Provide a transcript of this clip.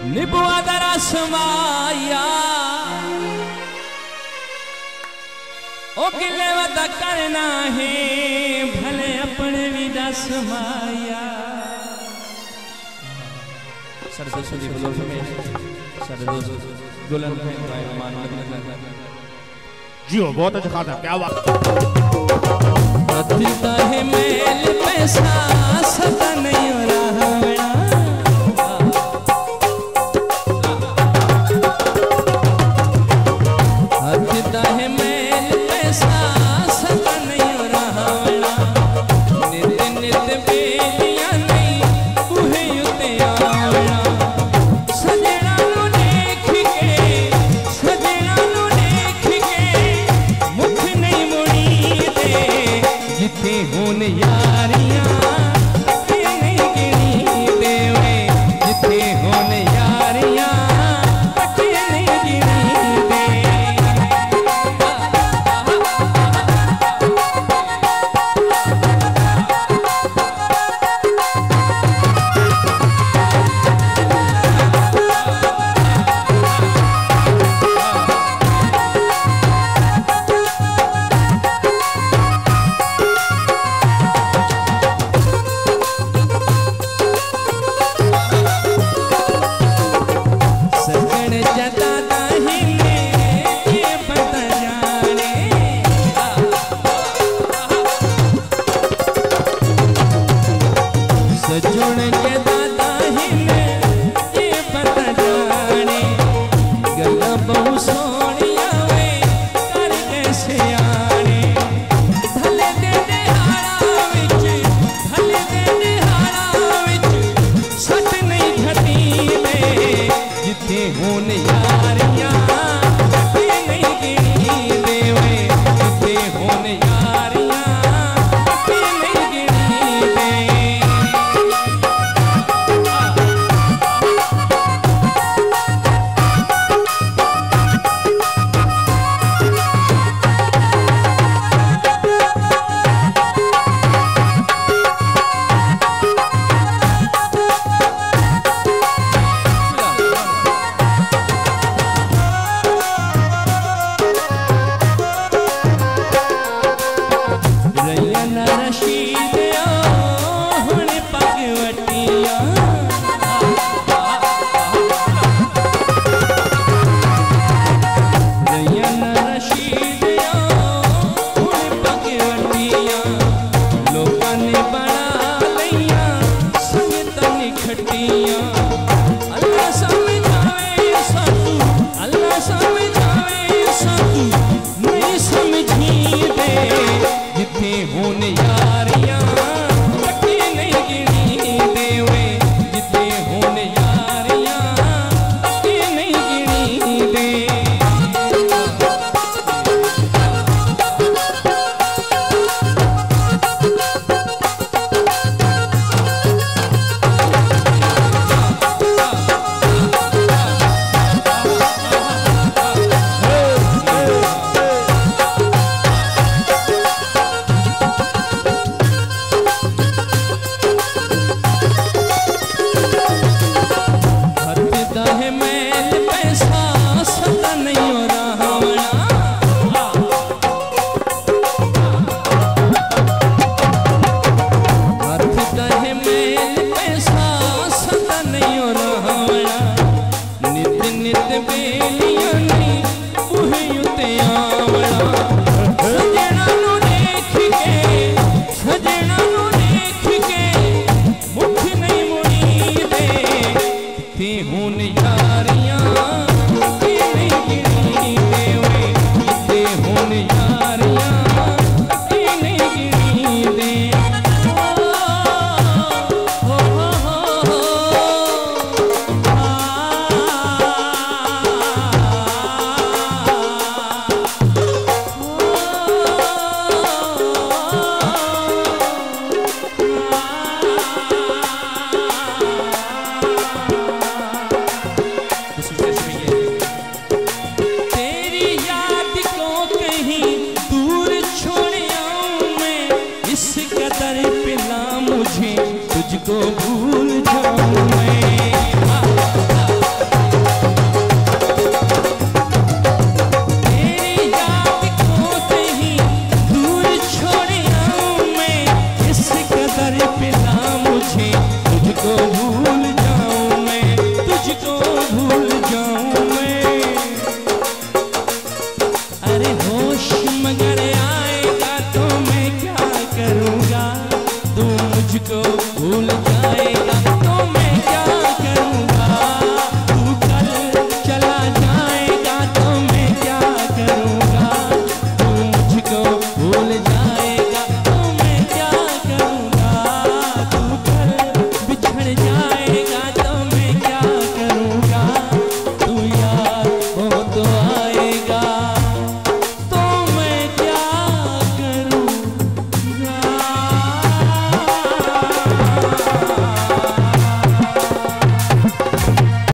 निबुआ दरा समाया ओ गिले वदा करना है भले अपने विदा समाया सरदो सुधी बोलो में सरदो दुल्हन है मान जियो बहुत अच्छा खाता क्या बात दिलता है मेल पैसा सदा नहीं हो रहा दिलता है मेल पैसा सदा नहीं हो रहा नित नित बेलियां नहीं बुहे उते आवना सजना नु देख के मुख नहीं मुड़ी दे जिथे होन यारियां नहीं गिनी देवे जिथे होन यारियां नहीं गिनी दे इस कदर पिला मुझे तुझको भूल